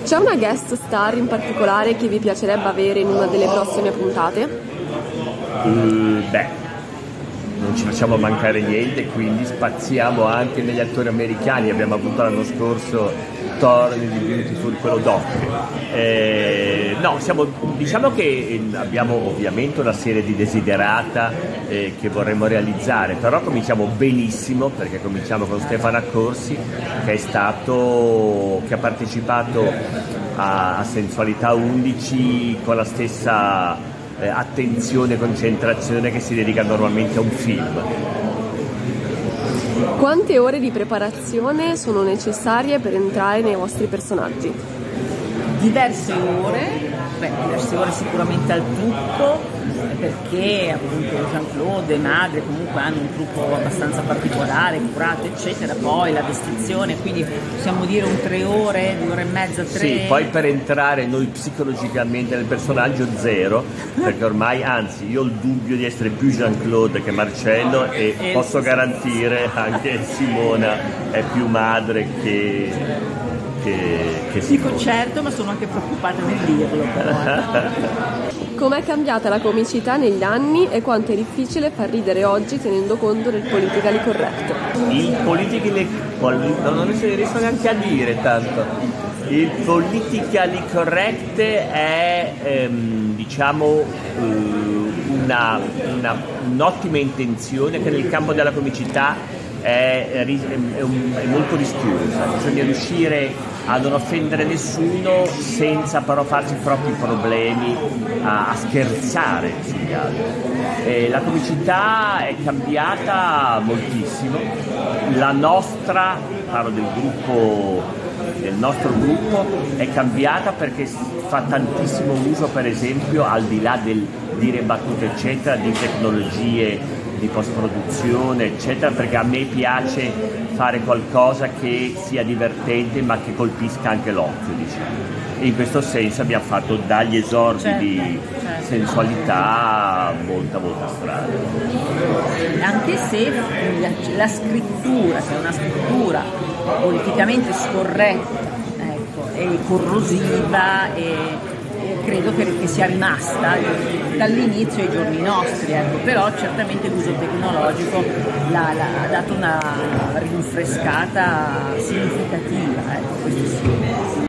C'è una guest star in particolare che vi piacerebbe avere in una delle prossime puntate? Non ci facciamo mancare niente, quindi spaziamo anche negli attori americani. Abbiamo avuto l'anno scorso Thor di Beautiful, quello doc. Diciamo che abbiamo ovviamente una serie di desiderata che vorremmo realizzare, però cominciamo benissimo, perché cominciamo con Stefano Accorsi, che ha partecipato a Sensualità 11 con la stessa attenzione e concentrazione che si dedica normalmente a un film. Quante ore di preparazione sono necessarie per entrare nei vostri personaggi? Diverse ore sicuramente al trucco, perché appunto Jean-Claude e Madre comunque hanno un trucco abbastanza particolare, curato eccetera, poi la vestizione, quindi possiamo dire un 3 ore, 2 ore e mezza, 3. Sì, poi per entrare noi psicologicamente nel personaggio 0, perché ormai, anzi, io ho il dubbio di essere più Jean-Claude che Marcello e posso garantire anche Simona è più Madre che Dico certo, ma sono anche preoccupata nel dirlo però. Com'è cambiata la comicità negli anni e quanto è difficile far ridere oggi tenendo conto del politically correct? Non si riesco neanche a dire tanto. Il politically correct è un'ottima intenzione che nel campo della comicità è molto rischiosa. Bisogna riuscire a non offendere nessuno senza però farci troppi problemi a scherzare sugli altri. La comicità è cambiata moltissimo. La nostra, parlo del nostro gruppo, è cambiata perché fa tantissimo uso, per esempio, al di là del dire battute eccetera, di tecnologie di post-produzione eccetera, perché a me piace fare qualcosa che sia divertente ma che colpisca anche l'occhio, diciamo. E in questo senso abbiamo fatto dagli esordi di Sensualità molta strada. Anche se la scrittura, che è una scrittura politicamente scorretta, ecco, e corrosiva, e credo che sia rimasta dall'inizio ai giorni nostri, ecco. Però certamente l'uso tecnologico ha dato una rinfrescata significativa, ecco, questo sì.